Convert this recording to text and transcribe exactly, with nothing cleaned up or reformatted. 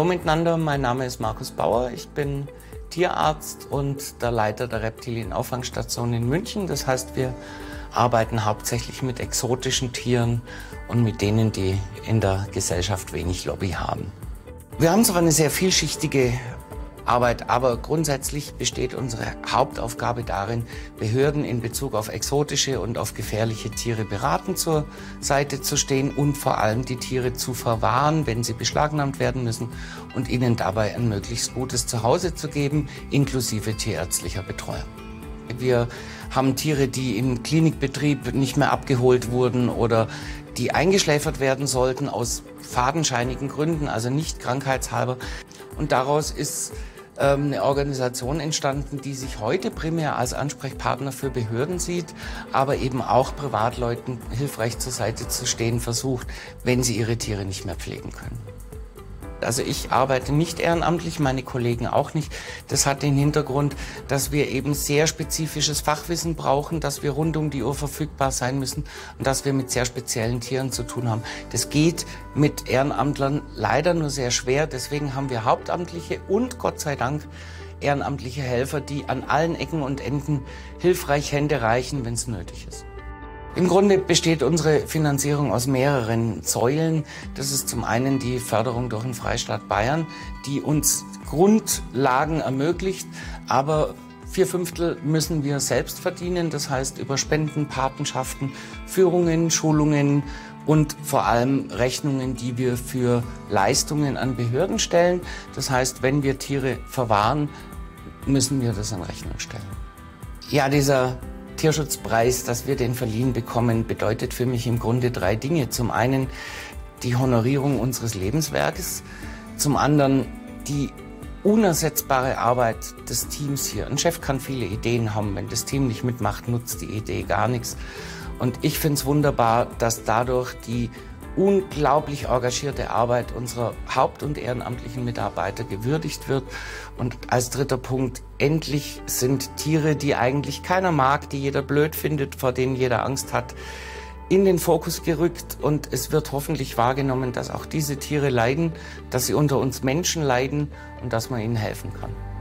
miteinander, mein Name ist Markus Bauer, ich bin Tierarzt und der Leiter der Reptilienauffangstation in München. Das heißt, wir arbeiten hauptsächlich mit exotischen Tieren und mit denen, die in der Gesellschaft wenig Lobby haben. Wir haben zwar eine sehr vielschichtige Arbeit, aber grundsätzlich besteht unsere Hauptaufgabe darin, Behörden in Bezug auf exotische und auf gefährliche Tiere beratend zur Seite zu stehen und vor allem die Tiere zu verwahren, wenn sie beschlagnahmt werden müssen, und ihnen dabei ein möglichst gutes Zuhause zu geben, inklusive tierärztlicher Betreuung. Wir haben Tiere, die im Klinikbetrieb nicht mehr abgeholt wurden oder die eingeschläfert werden sollten aus fadenscheinigen Gründen, also nicht krankheitshalber. Und daraus ist ähm, eine Organisation entstanden, die sich heute primär als Ansprechpartner für Behörden sieht, aber eben auch Privatleuten hilfreich zur Seite zu stehen versucht, wenn sie ihre Tiere nicht mehr pflegen können. Also ich arbeite nicht ehrenamtlich, meine Kollegen auch nicht. Das hat den Hintergrund, dass wir eben sehr spezifisches Fachwissen brauchen, dass wir rund um die Uhr verfügbar sein müssen und dass wir mit sehr speziellen Tieren zu tun haben. Das geht mit Ehrenamtlern leider nur sehr schwer. Deswegen haben wir hauptamtliche und Gott sei Dank ehrenamtliche Helfer, die an allen Ecken und Enden hilfreich Hände reichen, wenn es nötig ist. Im Grunde besteht unsere Finanzierung aus mehreren Säulen. Das ist zum einen die Förderung durch den Freistaat Bayern, die uns Grundlagen ermöglicht, aber vier Fünftel müssen wir selbst verdienen. Das heißt über Spenden, Patenschaften, Führungen, Schulungen und vor allem Rechnungen, die wir für Leistungen an Behörden stellen. Das heißt, wenn wir Tiere verwahren, müssen wir das in Rechnung stellen. Ja, dieser Tierschutzpreis, dass wir den verliehen bekommen, bedeutet für mich im Grunde drei Dinge. Zum einen die Honorierung unseres Lebenswerkes, zum anderen die unersetzbare Arbeit des Teams hier. Ein Chef kann viele Ideen haben, wenn das Team nicht mitmacht, nutzt die Idee gar nichts. Und ich finde es wunderbar, dass dadurch die unglaublich engagierte Arbeit unserer haupt- und ehrenamtlichen Mitarbeiter gewürdigt wird. Und als dritter Punkt, endlich sind Tiere, die eigentlich keiner mag, die jeder blöd findet, vor denen jeder Angst hat, in den Fokus gerückt. Und es wird hoffentlich wahrgenommen, dass auch diese Tiere leiden, dass sie unter uns Menschen leiden und dass man ihnen helfen kann.